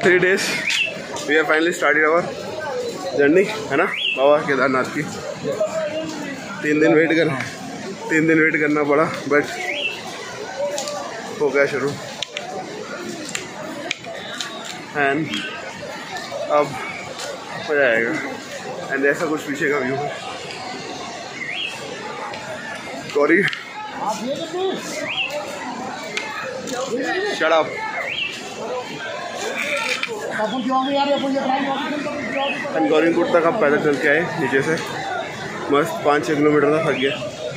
3 days we have finally started our journey, है ना बाबा केदारनाथ की। 3 दिन वेट करना पड़ा, बट हो गया शुरू। एंड अब मजा आएगा। एंड ऐसा कुछ पीछे का व्यू है। Gauri shut up. गौरीपुर तक अब पैदल चल के आए नीचे से, मस्त 5-6 किलोमीटर तक थक गया।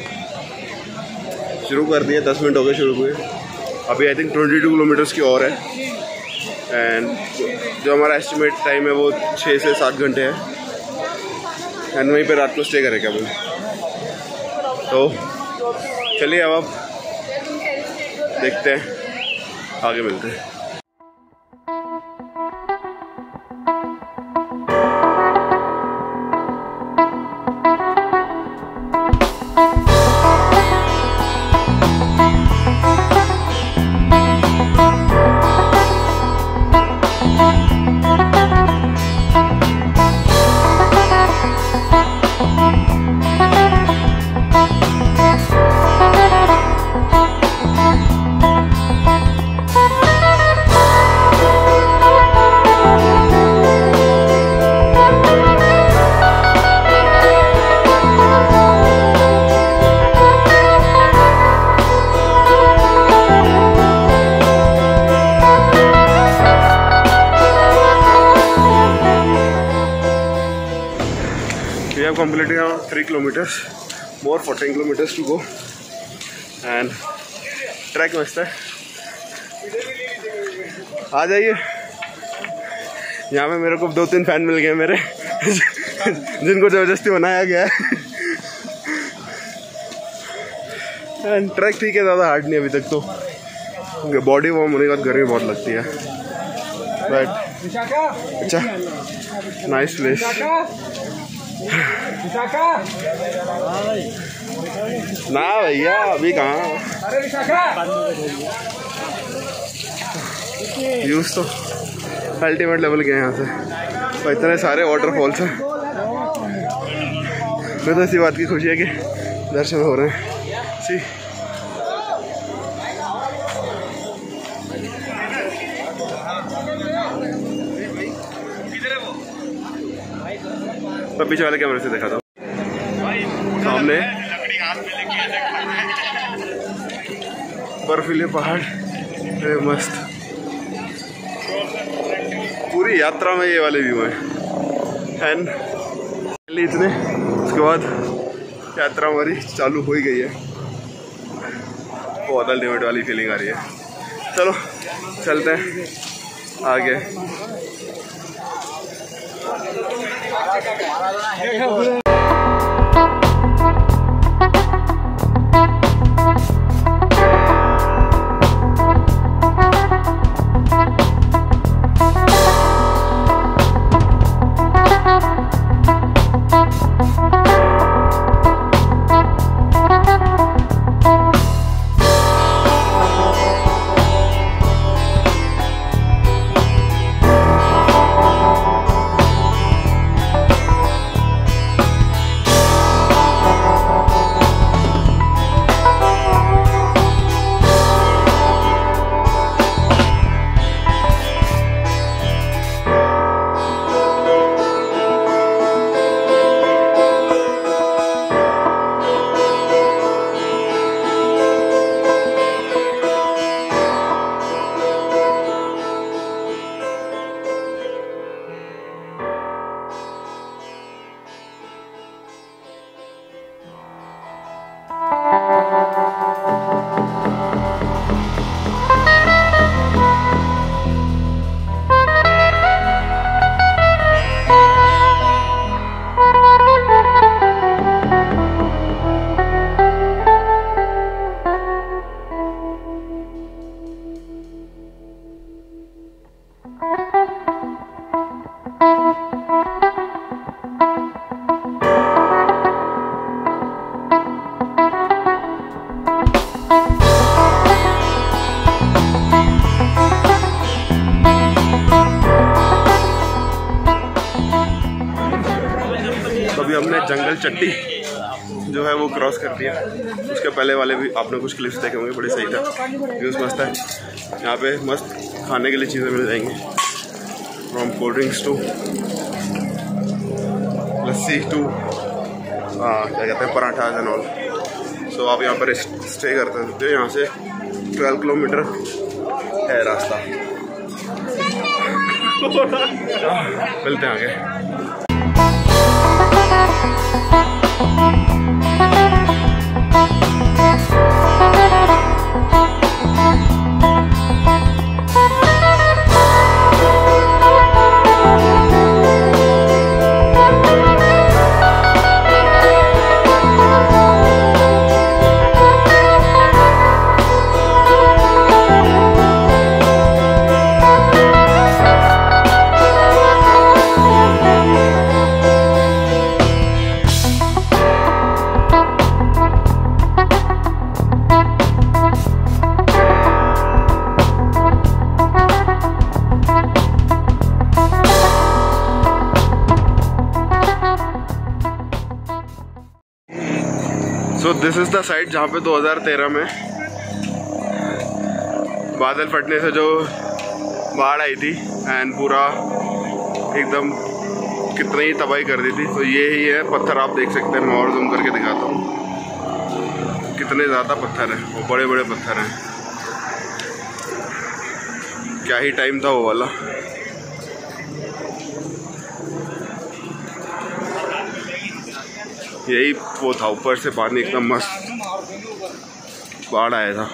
शुरू कर दिए, 10 मिनट हो गए शुरू हुए। अभी आई थिंक 22 किलोमीटर्स की और है। एंड जो हमारा एस्टिमेट टाइम है वो 6 से 7 घंटे है। एंड वहीं पे रात को स्टे करेंगे अपन। तो चलिए अब देखते हैं, आगे मिलते हैं। We have completed around 3 kilometers, more 14 kilometers to go, and track मस्त है। आ जाइए, यहाँ पे मेरे को 2-3 फैन मिल गए मेरे जिनको ज़बरदस्ती बनाया गया है। एंड ट्रैक ठीक है, ज़्यादा हार्ड नहीं अभी तक तो। बॉडी वार्म होने के बाद गर्मी बहुत लगती है, बट अच्छा नाइस प्लेस। ना भैया अभी कहाँ, व्यूज तो अल्टीमेट लेवल के हैं यहाँ से, और इतने सारे वाटरफॉल्स हैं। मुझे तो इसी बात की खुशी है कि दर्शन हो रहे हैं। सी तो पीछे वाले कैमरे से देखा था सामने बर्फीले पहाड़, मस्त। पूरी यात्रा में ये वाले व्यू हैं। एंड इतने, उसके बाद यात्रा हमारी चालू हो ही गई है। बहुत अल्टीमेट वाली फीलिंग आ रही है। चलो चलते हैं आगे। जंगल चट्टी जो है वो क्रॉस कर दिया। उसके पहले वाले भी आपने कुछ क्लिप्स देखे होंगे, बड़े सही था, व्यूज़ मस्त है। यहाँ पे मस्त खाने के लिए चीज़ें मिल जाएंगी, from cold drinks to lassi to क्या कहते हैं पराठा एंड ऑल। सो आप यहाँ पर स्टे कर सकते हो। यहाँ से 12 किलोमीटर है रास्ता। मिलते हैं आगे। So this is the site जहाँ पे 2013 में बादल फटने से जो बाढ़ आई थी एंड पूरा एकदम कितनी ही तबाही कर दी थी। तो ये ही है पत्थर, आप देख सकते हैं। मैं और जूम करके दिखाता हूँ कितने ज़्यादा पत्थर हैं, वो बड़े बड़े पत्थर हैं। क्या ही टाइम था वो वाला। यही वो था, ऊपर से पानी एकदम मस्त बाढ़ आया था।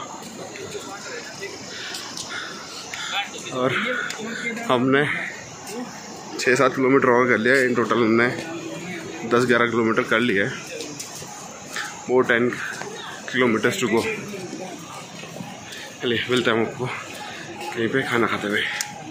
और हमने 6-7 किलोमीटर और कर लिया। इन टोटल हमने 10-11 किलोमीटर कर लिया है। वो 10 किलोमीटर्स टू गो। चलिए मिलते हैं आपको कहीं पे खाना खाते हुए।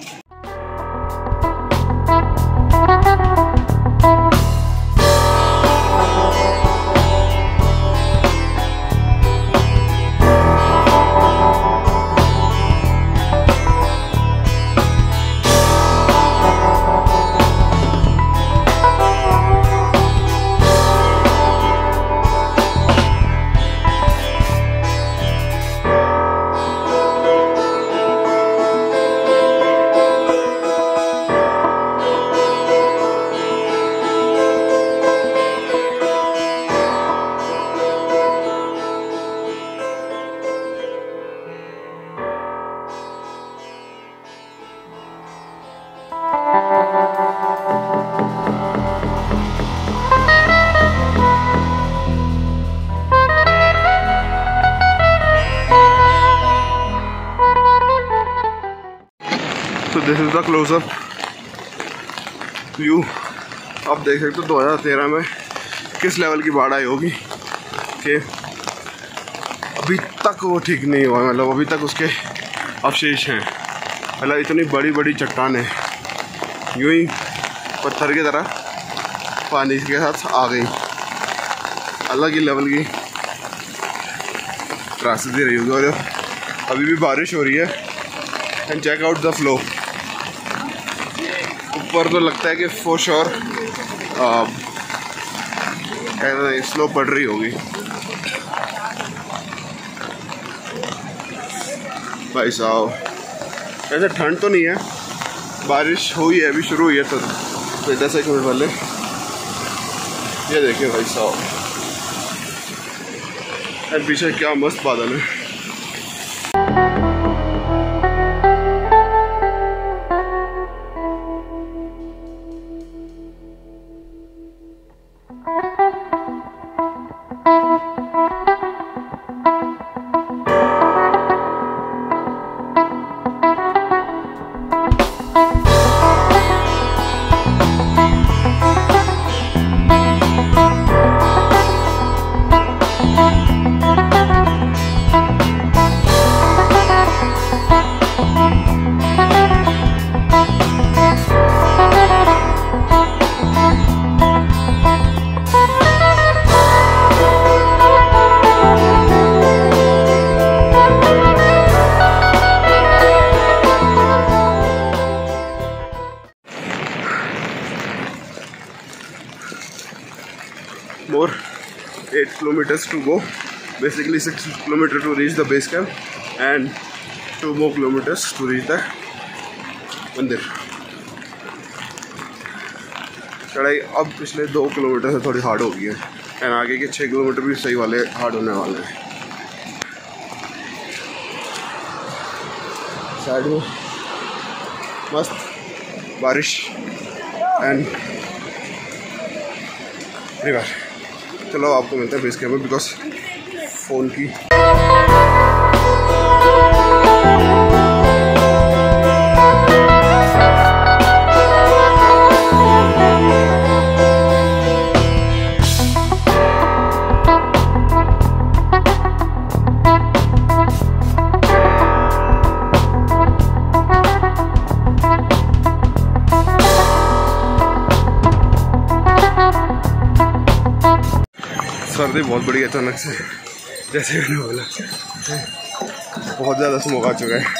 तो this is the closeup view. आप देख सकते हो 2013 में किस लेवल की बाढ़ आई होगी कि अभी तक वो ठीक नहीं हुआ। मतलब अभी तक उसके अवशेष हैं। मतलब इतनी बड़ी बड़ी चट्टानें यूं ही पत्थर की तरह पानी के साथ आ गई। अलग ही लेवल की त्रासदी रही होगी। और अभी भी बारिश हो रही है। And check out the flow. ऊपर तो लगता है कि फॉर श्योर स्लो पड़ रही होगी। भाई साहब ऐसे ठंड तो नहीं है, बारिश हुई है, अभी शुरू हुई है। तो 10 मिनट पहले ये देखिए भाई साहब, पीछे क्या मस्त बादल है। more 8 kilometers to go. Basically 6 kilometers to reach the base camp and 2 more kilometers to reach the मंदिर. चढ़ाई अब पिछले 2 किलोमीटर से थोड़ी हार्ड हो गई है एंड आगे के 6 किलोमीटर भी सही वाले हार्ड होने वाले हैं. साइड में मस्त बारिश एंड रिवर. चलो आपको मिलता है बेस कैंप में बिकॉज फ़ोन की सर्दी बहुत बड़ी अचानक से, जैसे मैंने बोला बहुत ज़्यादा स्मोक आ चुका है.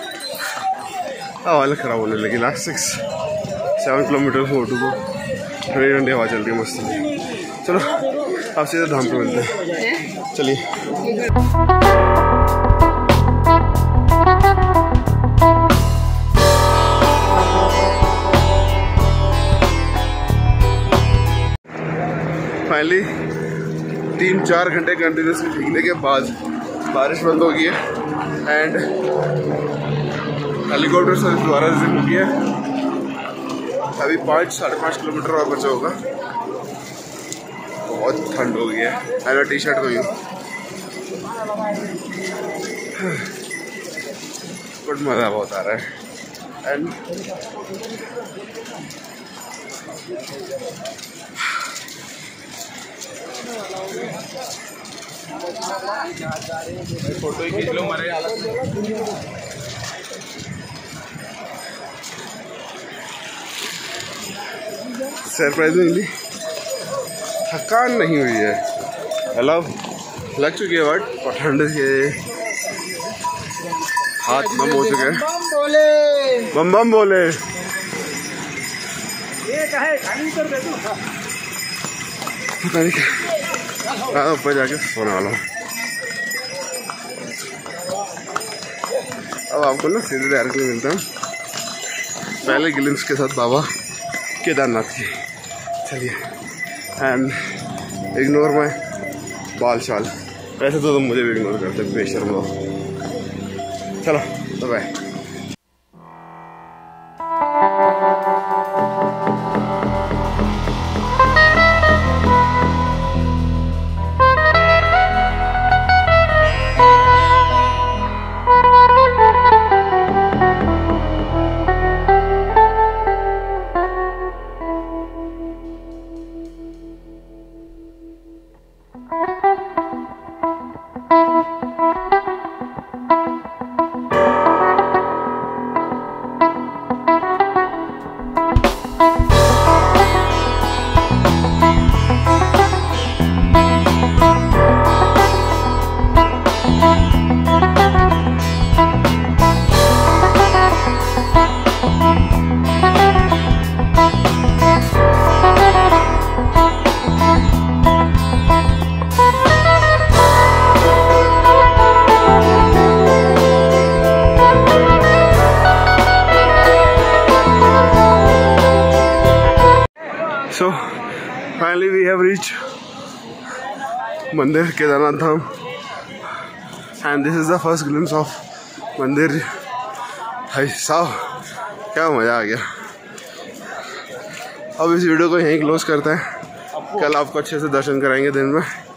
हालत ख़राब होने लगी. लास्ट 6-7 किलोमीटर फोर टू को ठंडी ठंडी हवा चल रही है मस्त. चलो आप सीधे धाम पे मिलते हैं. चलिए. फाइनली 3-4 घंटे कंटिन्यूसली भीगने के बाद बारिश बंद हो गई है एंड हेलीकॉप्टर सर्विस दोबारा रिज्यूम हो गया है. अभी 5-5.5 किलोमीटर और बचा होगा. बहुत ठंड हो गई है एंड मैं टी-शर्ट में हूँ. बट मज़ा बहुत आ रहा है एंड फोटो ही खींच लो हमारे हालत में. सरप्राइजिंगली थकान नहीं हुई है. मतलब लग चुकी है बट और ठंड के हाथ नम हो चुके हैं. बम बम बोले. ऊपर जाके सोने वाला हूँ. अब आपको ना सीधे डायरेक्टली मिलता हूँ पहले ग्लिम्स के साथ बाबा केदारनाथ की. चलिए एंड इग्नोर माई बाल शाल. वैसे तो तुम मुझे भी इग्नोर करते बेशर्म हो. चलो bye. So finally we have reached Mandir Kedarnath Dham and this is the first glimpse of Mandir. भाई साहब क्या मज़ा आ गया. अब इस वीडियो को यहीं क्लोज करते हैं. कल आपको अच्छे से दर्शन कराएंगे दिन में.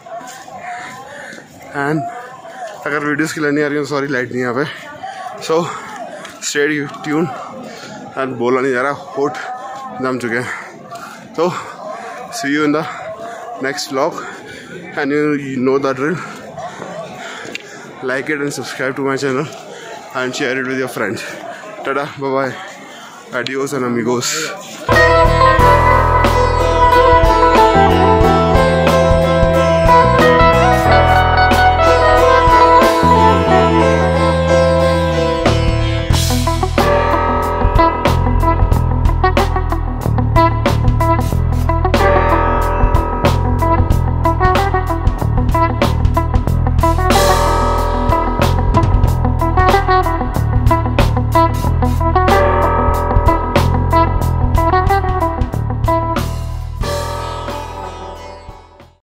एंड अगर वीडियोस की नहीं आ रही है सॉरी लाइट नहीं यहाँ पे. सो स्टे ट्यून एंड बोला नहीं जा रहा. होठ जम चुके हैं. तो see you in the next vlog and you know the drill. Like it and subscribe to my channel and share it with your friends. Tada, bye bye, adios and amigos.